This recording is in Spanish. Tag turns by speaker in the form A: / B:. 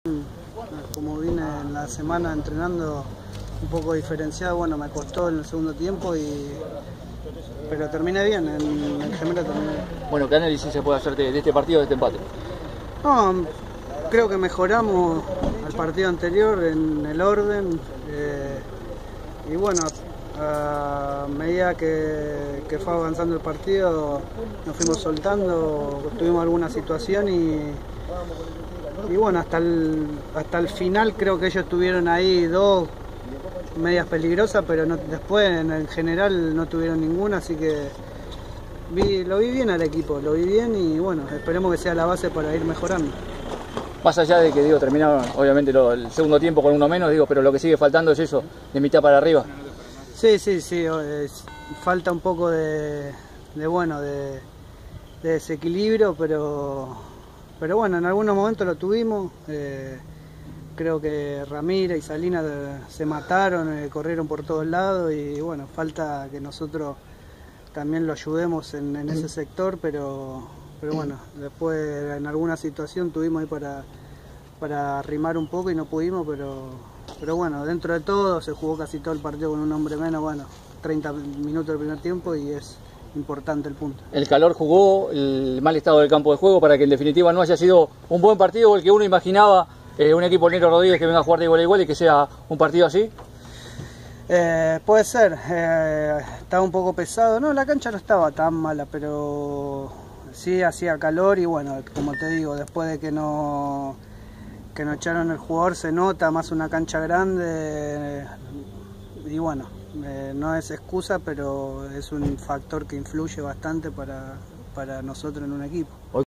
A: Como vine en la semana entrenando un poco diferenciado, bueno, me costó en el segundo tiempo, pero terminé bien, en el Gemelo terminé bien.
B: Bueno, ¿qué análisis se puede hacer de este partido, de este empate?
A: No, creo que mejoramos al partido anterior en el orden, y bueno, a medida que fue avanzando el partido nos fuimos soltando, tuvimos alguna situación y bueno, hasta el final creo que ellos tuvieron ahí dos medias peligrosas, pero después en el general no tuvieron ninguna, así que lo vi bien al equipo, lo vi bien y bueno, esperemos que sea la base para ir mejorando.
B: Más allá de que terminaron obviamente el segundo tiempo con uno menos, pero lo que sigue faltando es eso, de mitad para arriba.
A: Sí, falta un poco de desequilibrio, pero bueno, en algunos momentos lo tuvimos. Creo que Ramírez y Salinas se mataron, corrieron por todos lados y bueno, falta que nosotros también lo ayudemos en ese sector, pero bueno, después en alguna situación tuvimos ahí para arrimar un poco y no pudimos, pero bueno, dentro de todo se jugó casi todo el partido con un hombre menos, bueno, 30 minutos del primer tiempo y es importante el punto.
B: El calor jugó, el mal estado del campo de juego para que en definitiva no haya sido un buen partido el que uno imaginaba, un equipo Nero Rodríguez que venga a jugar de igual a igual y que sea un partido así.
A: Puede ser, estaba un poco pesado, no, la cancha no estaba tan mala, pero sí hacía calor y bueno, como te digo, después de que nos echaron el jugador se nota más una cancha grande y bueno, no es excusa, pero es un factor que influye bastante para nosotros en un equipo.